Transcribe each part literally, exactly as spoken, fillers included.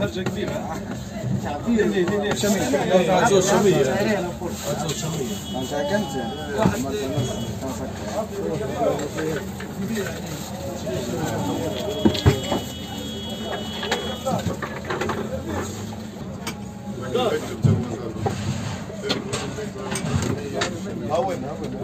حاجه كبيره. ليه ليه ليه شميه عزوز شميه عزوز شميه انت كنت هون هون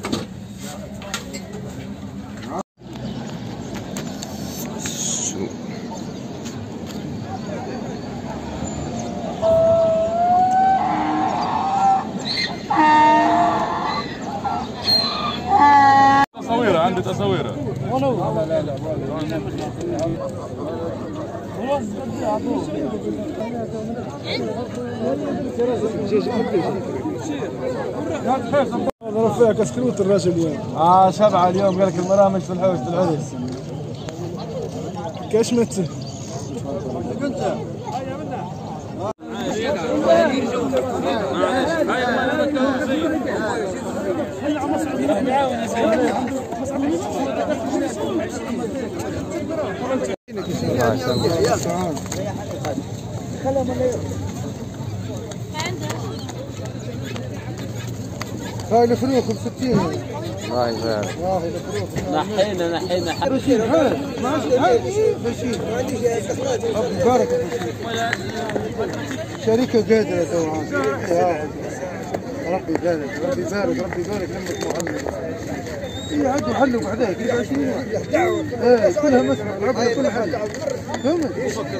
تصويره عندي تصويره لا لا لا ضرب فيها كسكروت الراجل وين؟ اه سبعه اليوم قال لك المرامج في الحوش في العرس. كاش مت؟ هاي الفروخ بستين. الله يبارك. نحينا نحينا فشيل فشيل بارك شركة قادرة توعان. ربي يبارك ربي يبارك ربي يبارك لمك محمد. هي عاد حلوا بعدين كل عشرين ايه كلها مسمع العبها كل حل فهمت؟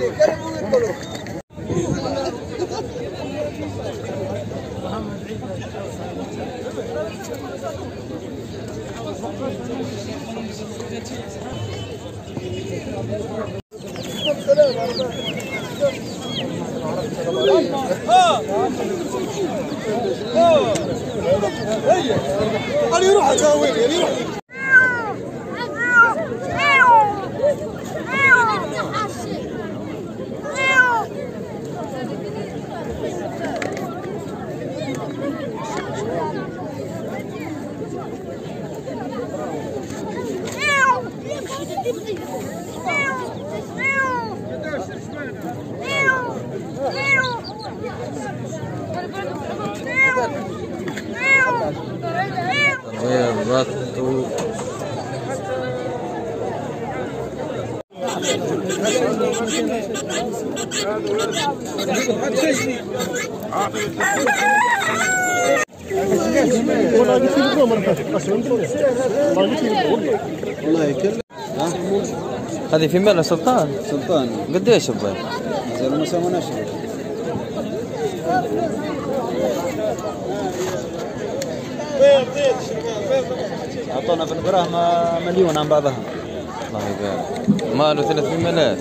أنا يروح أساوي لي يروح بالضبط. والله يكلم. هذه في ماله سلطان؟ سلطان. قديش يبغى؟ زي ما سويناش. اعطونا في البراهم مليون عن بعضها. الله يبارك. ماله ثلاث مليونات.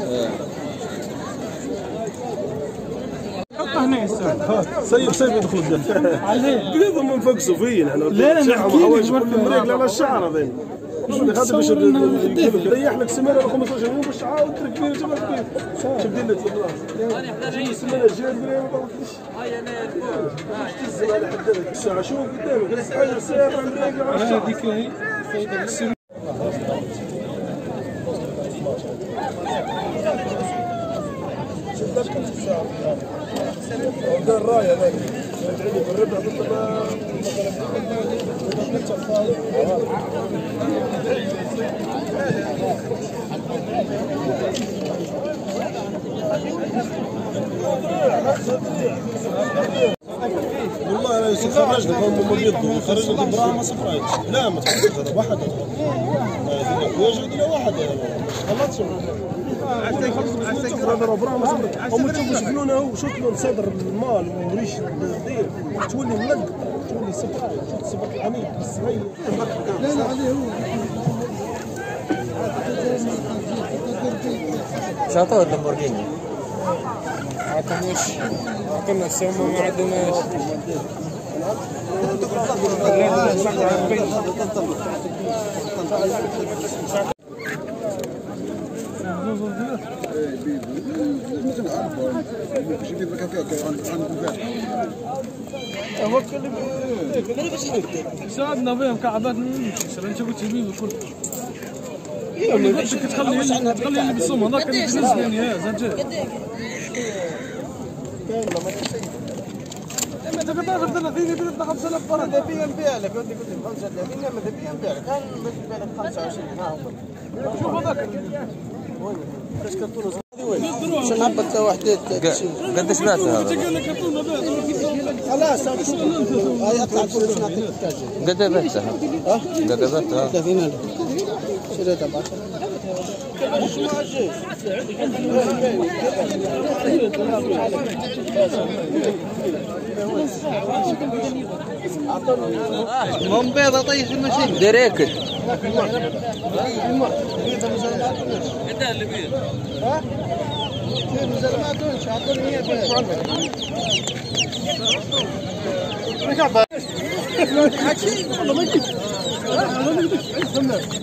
حطه هنا يا سيب سيب يدخل الدم. عليه. قلبهم منفقسوا فينا احنا. لا لا حوايج كل مريق على الشعر هذين. هذا باش يريح لك سمانه خمسطاش يوم باش عاود كبير جبل كبير. شوف دير في الراس. السمانه الجايه ما طلعتش. هاي انا تهزم على حدك الساعه شوف قدامك حاجه سياره مريقه على الشعر. هذيك هي سيده ودار رايه هذاك تعيد بالربع بالطبع والله انا خرجت هم بيضوا خرجت البراهم ما صفرايتش. لا ما تخرجش هذا واحد يوجد له واحد خلصت هم تشوفوا شكلونه هو شكله صدر المال وريش الدير تولي ملق تولي سبق سبق الحنين الصغير. لا لا عليه هو شاطر اللامبورجيني. عطناش عطنا السما ما عندناش. ساعدنا بهم كعبات نشوفوا تجيبين الكل. ما تخلي تخلي اللي بالصوم هذاك اللي في الناس يعني زنجان. ماذا بك ثلاثين يبيع خمسة آلاف فرد. ماذا بيا نبيع لك ودي قلت لك خمسة وثلاثين ماذا بيا نبيع لك كان بالنسبة لك خمسة وعشرين ها هو. شوف هذاك. وين؟ ايش كرتونة هذه وين؟ شو نهبط وحدات. قديش بعتها هذا؟ خلاص هاي اطلع الفلوس نعطيك الكاجي. قد بعتها؟ ها؟ قد بعتها؟ ثلاثين ألف. شريتها ب عشرة آلاف. شو ما جيش؟ مو بيضة طيب في المشين ديريكت هذا اللي بيض ها؟ ما تونش اعطوني مية والله ما جيت والله ما جيت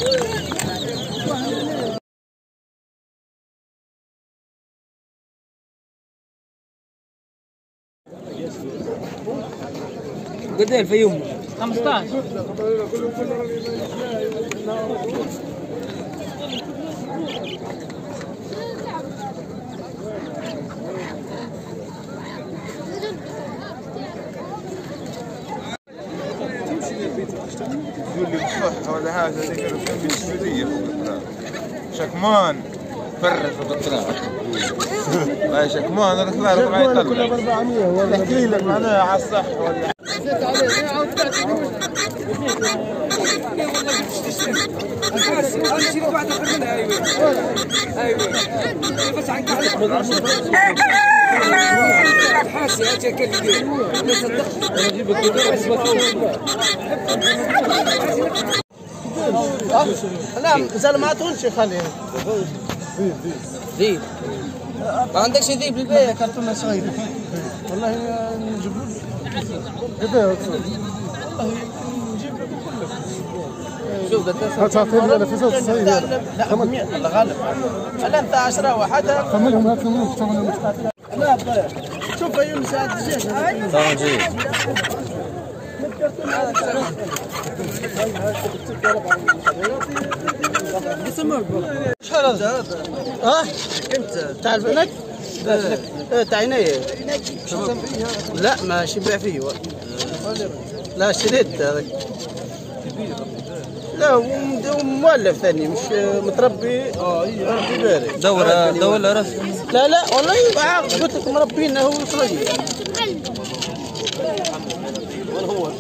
قد ايه الفيوم؟ خمسة عشر. يقول لي بصح ولا حاجه زي كذا في السعوديه فوق القناه شكمان فرق فوق القناه لا شكمان انا طلع ربع يطلع احكي لك معناها على الصح ولا زيت عليه عاود تعطيني والله بعد منها ايوه ايوه بس عنك حاسي اجي كذا اجيب لا زال ما تونشي خليه ذيب ما عندكش ذيب للبيع كرتونه صغير والله نجيب له والله نجيب له شوف تعطيني انا في صوت صغير. لا مية الله غالب هلا انت عشرة وحدها كملهم هات كملهم كملهم. لا طيب شوف اي مساعد زين طبعا جيد شحال هذا؟ ها؟ انت تعرف هناك؟ اه تاع عناية لا ماشي بيع فيه لا شريت هذاك لا ومؤلف ثاني مش متربي ربي بارك دورة دولة راس لا لا والله قلت لك مربينا هو صغير وين هو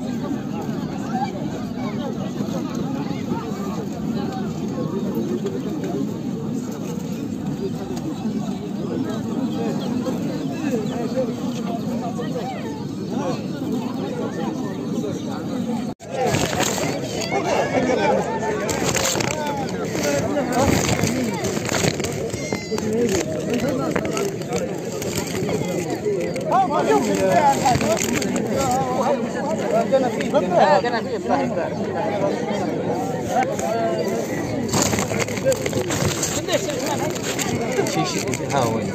ها وين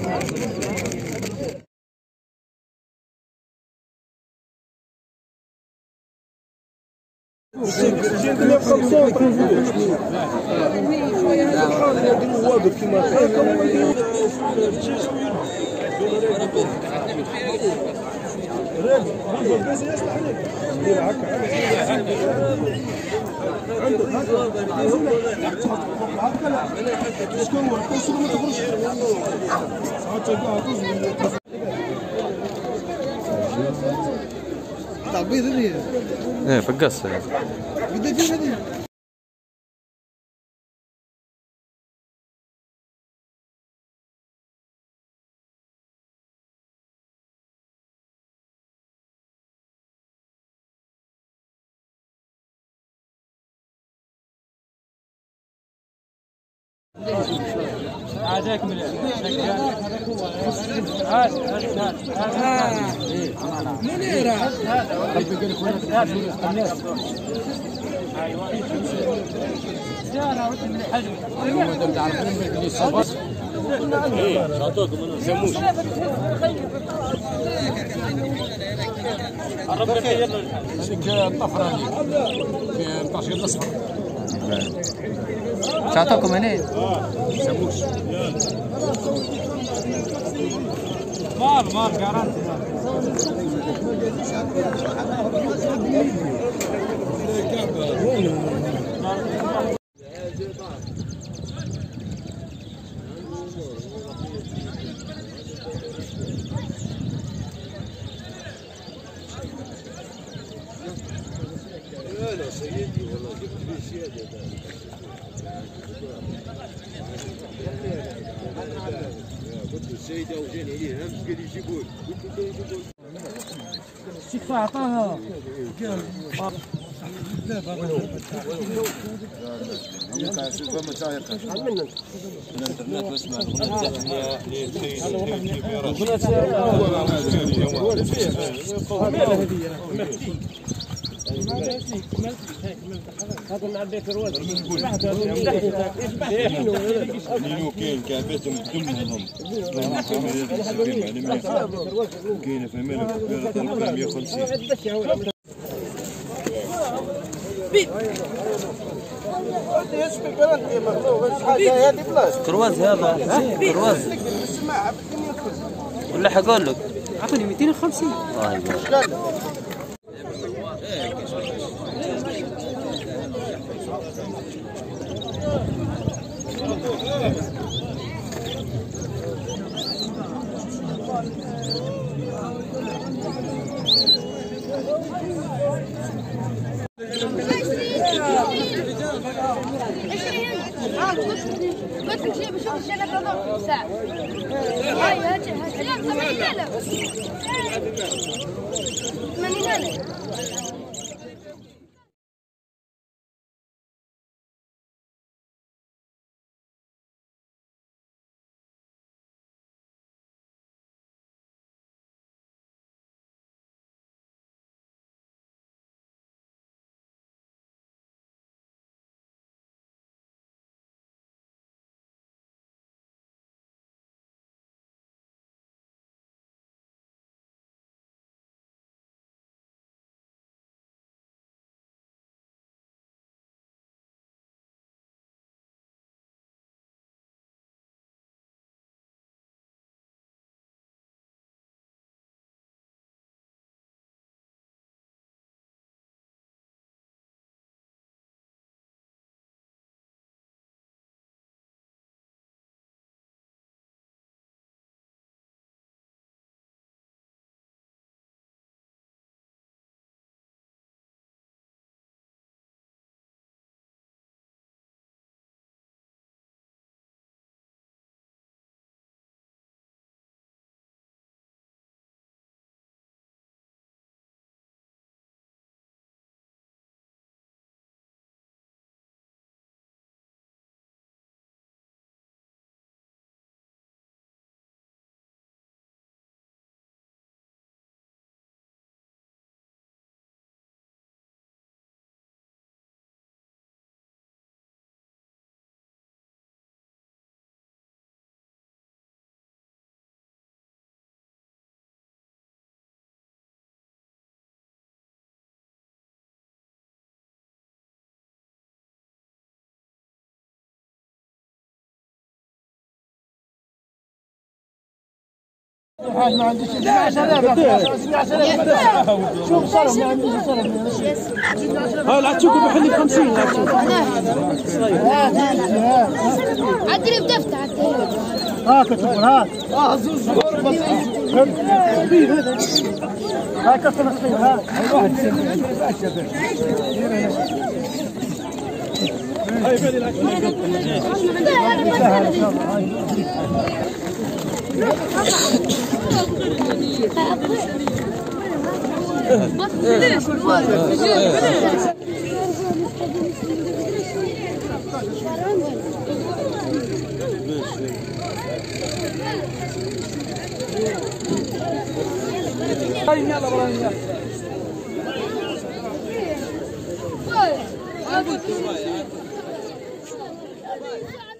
تعبيط هذه ايه فقصها بدي هذه عادك مليح هات هات منيرة هذا الناس ايوه انا ودي من حلو انت تعرفين اللي صبر ايه شاطوكم انا سموش الرب خيرنا شيك الطفره في نطاش الاصفر شاطوكم هنا سموش مال مال جارانتي لا سيدي والله جبت لي زياده. قلت له السيد او جاني عليه همس قال لي جيبوا لي، قلت له جيبوا لي. شيخ اعطاها الانترنت واسمع هذا مع بيت الوزن نينو كاين كعباتهم كلهم كاين في مالك مية وخمسين كرواز هذا كرواز ولا حقول لك اعطوني مئتين وخمسين. قلت لك شيء بشوف الشنب رضا ساعة. هاي هاي هاي ثمانين ألف. ثمانين ألف. ما عنديش شوف صرف ما عنديش صرف. ها لا تشوفوا بحلي ب خمسين. عدلي بدفتر عدلي. هاك تقول هاك. اه زوز هاك كسر الصين هاك. هاي بالي الاكل. هاي